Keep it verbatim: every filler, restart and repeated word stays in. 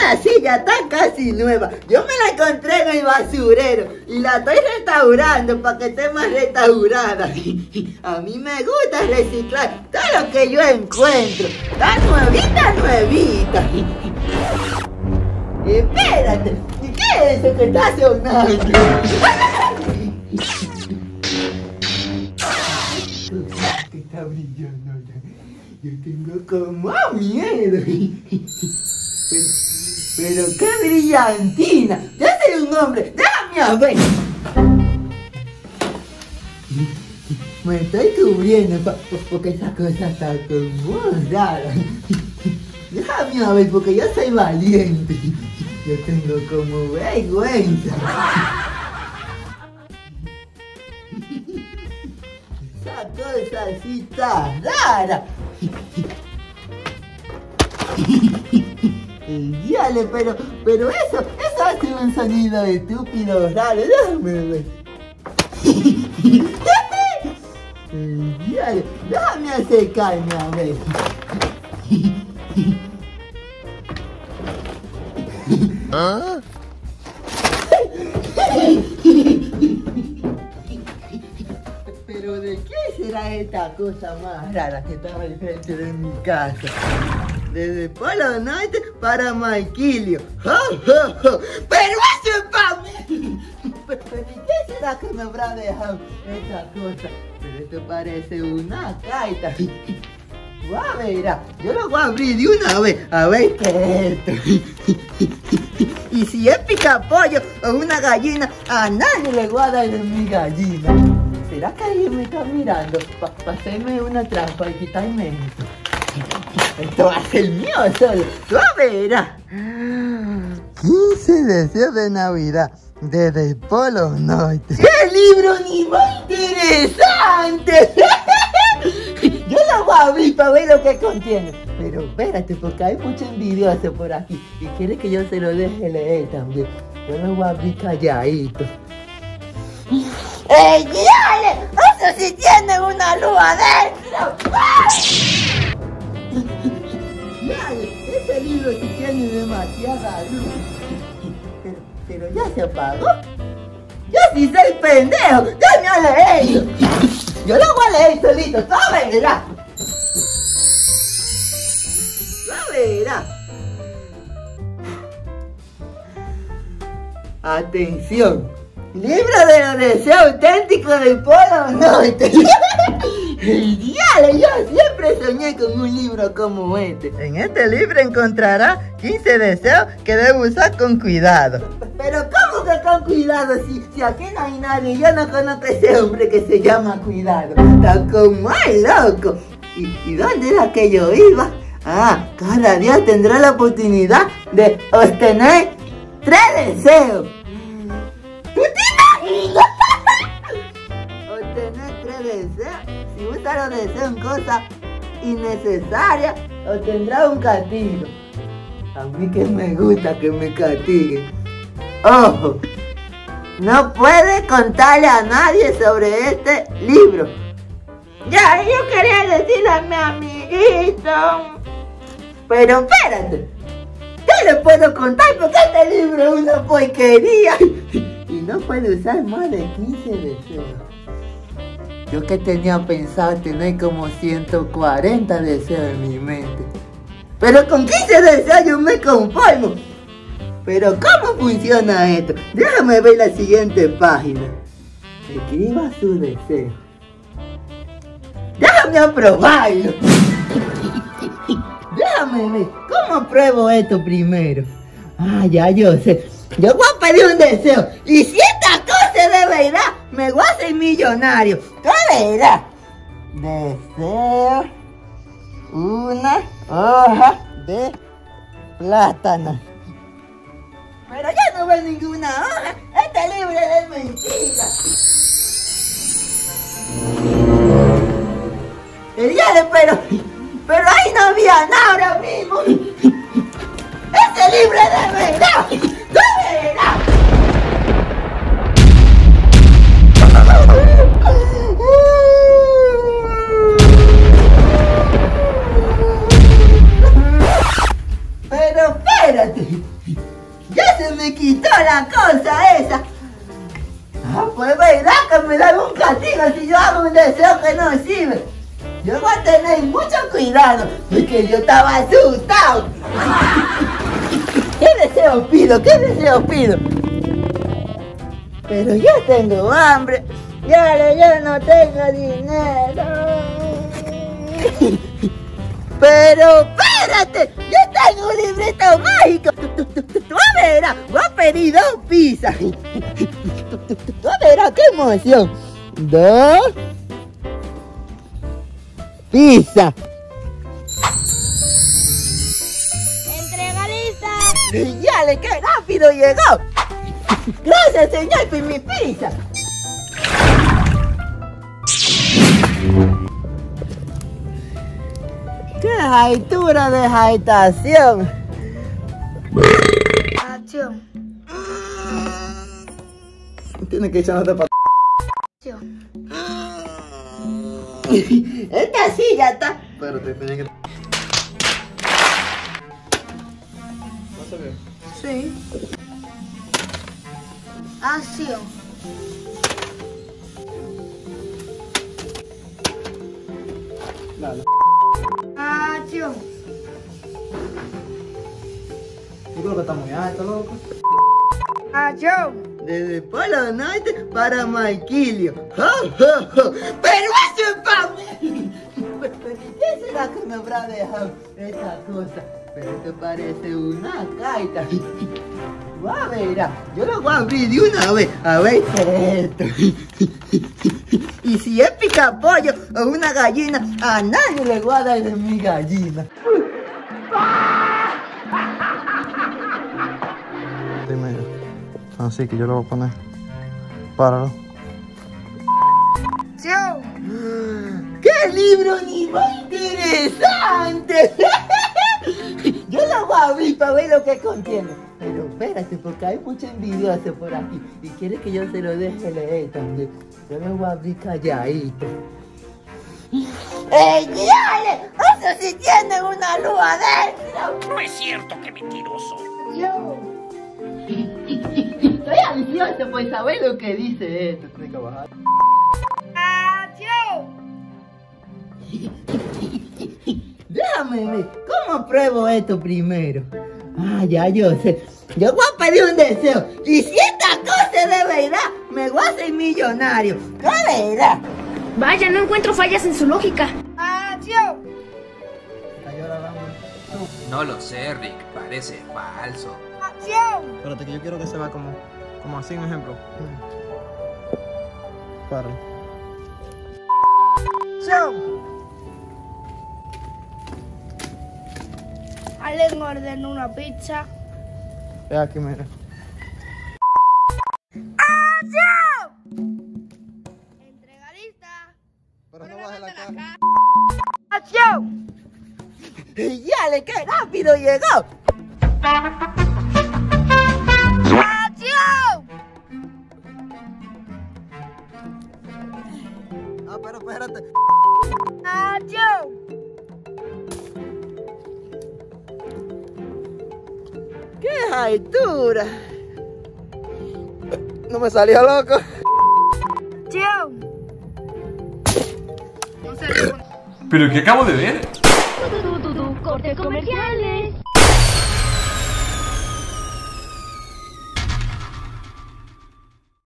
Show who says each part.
Speaker 1: Esta silla está casi nueva. Yo me la encontré en el basurero y la estoy restaurando para que esté más restaurada. A mí me gusta reciclar todo lo que yo encuentro. Está nuevita, nuevita. Espérate, ¿qué es eso que está sonando? Que está brillando. Yo tengo como miedo. Pero, pero qué brillantina. Yo soy un hombre. Déjame a ver. Me estoy cubriendo porque esa cosa está como rara. Déjame a ver porque yo soy valiente. Yo tengo como vergüenza. Esa cosa así está rara. Díale, pero, pero eso, eso hace un sonido estúpido, raro. Déjame ver. Díale, déjame acercarme a ver. ¿Ah? Pero ¿de qué será esta cosa más rara que estaba al frente de mi casa? Desde Polo Norte para Maquilio. ¡Oh, oh, oh! ¡Pero eso es para mí! ¿Pero qué será que me habrá dejado esta cosa? Pero esto parece una carta. A ver, yo lo voy a abrir de una vez, a ver qué es esto. Y si es picapollo o una gallina, a nadie le voy a dar de mi gallina. ¿Será que alguien me está mirando para pa hacerme una trampa y quitarme esto? Esto va a ser mío solo, tú verás. quince deseos de Navidad desde el Polo Norte. ¡Qué libro ni más interesante! Yo lo voy a abrir para ver lo que contiene. Pero espérate, porque hay mucho envidioso por aquí y quiere que yo se lo deje leer también. Yo lo voy a abrir calladito. ¡Ey, diale! ¡Eso sí tiene una luz adentro! Diale, ese libro sí tiene demasiada luz. Pero, pero ya se apagó. Yo sí soy pendejo. ¡Dame a leer! Yo lo voy a leer solito, tú verás. Tú verás. Atención. Libro de los deseos auténticos del Polo Norte. Diale, yo siempre soñé con un libro como este. En este libro encontrará quince deseos que debe usar con cuidado. Pero ¿cómo que con cuidado? Si, si aquí no hay nadie, yo no conozco a ese hombre que se llama Cuidado. Está como el loco. ¿Y, ¿Y dónde era que yo iba? Ah, cada día tendrá la oportunidad de obtener tres deseos. ¿Tú te imaginas? Obtener tres deseos. Si usa los deseos en cosas innecesarias, obtendrá un castigo. A mí que me gusta que me castiguen. Ojo, no puede contarle a nadie sobre este libro. Ya, yo quería decirle a mi amiguito. Pero espérate, ¿qué le puedo contar? Porque este libro es una porquería. Y no puede usar más de quince deseos. Yo que tenía pensado tener como ciento cuarenta deseos en mi mente. Pero con quince deseos yo me conformo. Pero ¿cómo funciona esto? Déjame ver la siguiente página. Escriba su deseo. Déjame aprobarlo. Déjame ver. ¿Cómo apruebo esto primero? Ah, ya yo sé. Yo voy a pedir un deseo. Y si esta cosa es de verdad, me voy a hacer millonario. ¿Tú verás? Deseo una hoja de plátano. Pero ya no veo ninguna hoja. Este libro es mentira. El diario, pero... Pero ahí no había nada ahora mismo. Este libro es de verdad. ¡De verdad! Pero espérate. Ya se me quitó la cosa esa. Ah, pues verdad que me dan un castigo si yo hago un deseo que no sirve. Yo voy a tener mucho cuidado, porque yo estaba asustado. ¿Qué deseo pido? ¿Qué deseo pido? Pero yo tengo hambre. Y ahora yo no tengo dinero. Pero espérate, yo tengo un libreto mágico. Tú verás, voy a pedir dos pizzas. Tú verás, qué emoción. Dos pizzas.
Speaker 2: Entrega lista.
Speaker 1: Ya le, qué rápido llegó. Gracias, señor, por mi pizza. ¡Qué altura de agitación!
Speaker 2: Acción.
Speaker 1: Tiene que echarte para...
Speaker 2: Acción.
Speaker 1: Esta silla está...
Speaker 3: Pero te tenía que... ¿No se ve?
Speaker 2: Sí. Acción.
Speaker 3: Dale.
Speaker 2: Acción.
Speaker 3: Yo creo que está muy alto, loco.
Speaker 2: Acción.
Speaker 1: Desde Polo Norte para Maquilio. ¡Oh, oh, oh! ¡Pero eso es para mí! ¿Qué será que me habrá dejado esta cosa? Pero esto parece una carta. Va a ver, yo lo voy a abrir de una vez. A ver qué es esto. Y si es picapollo o una gallina, a nadie le voy a dar de mi gallina.
Speaker 3: Dime. Así que yo lo voy a poner. Páralo.
Speaker 2: Acción.
Speaker 1: ¡Qué libro ni más interesante! Yo lo voy a abrir para ver lo que contiene. Pero espérate, porque hay mucho envidioso por aquí. Y quiere que yo se lo deje leer también. Yo lo voy a abrir calladito. ¡Ey, diale! ¡Eso sí tiene una luz adentro!
Speaker 4: No es cierto, qué mentiroso.
Speaker 2: Acción.
Speaker 1: Estoy ansioso por saber lo que dice esto.
Speaker 3: Tiene que bajar.
Speaker 2: Acción.
Speaker 1: Déjame ver, ¿cómo pruebo esto primero? Ah, ya yo sé. Yo voy a pedir un deseo. Y si esta cosa es de verdad, me voy a hacer millonario. ¿Qué verdad?
Speaker 2: Vaya, no encuentro fallas en su lógica. Acción.
Speaker 3: Cayó la lámpara.
Speaker 4: No lo sé, Rick. Parece falso.
Speaker 2: Acción.
Speaker 3: Espérate, que yo quiero que se vea como, como así, un ejemplo. Páralo.
Speaker 2: Acción. Allen ordenó una pizza.
Speaker 3: Ve aquí, mira.
Speaker 2: ¡Acción! Entrega lista.
Speaker 3: Pero no bajes la cara.
Speaker 2: ¡Acción!
Speaker 1: ¡Ya le, qué rápido llegó!
Speaker 2: ¡Acción!
Speaker 3: Ah, pero espérate.
Speaker 2: ¡Acción!
Speaker 1: ¡Qué altura!
Speaker 3: No me salió, loco.
Speaker 2: ¡Acción!
Speaker 4: ¿Pero qué acabo de ver?
Speaker 2: Cortes comerciales.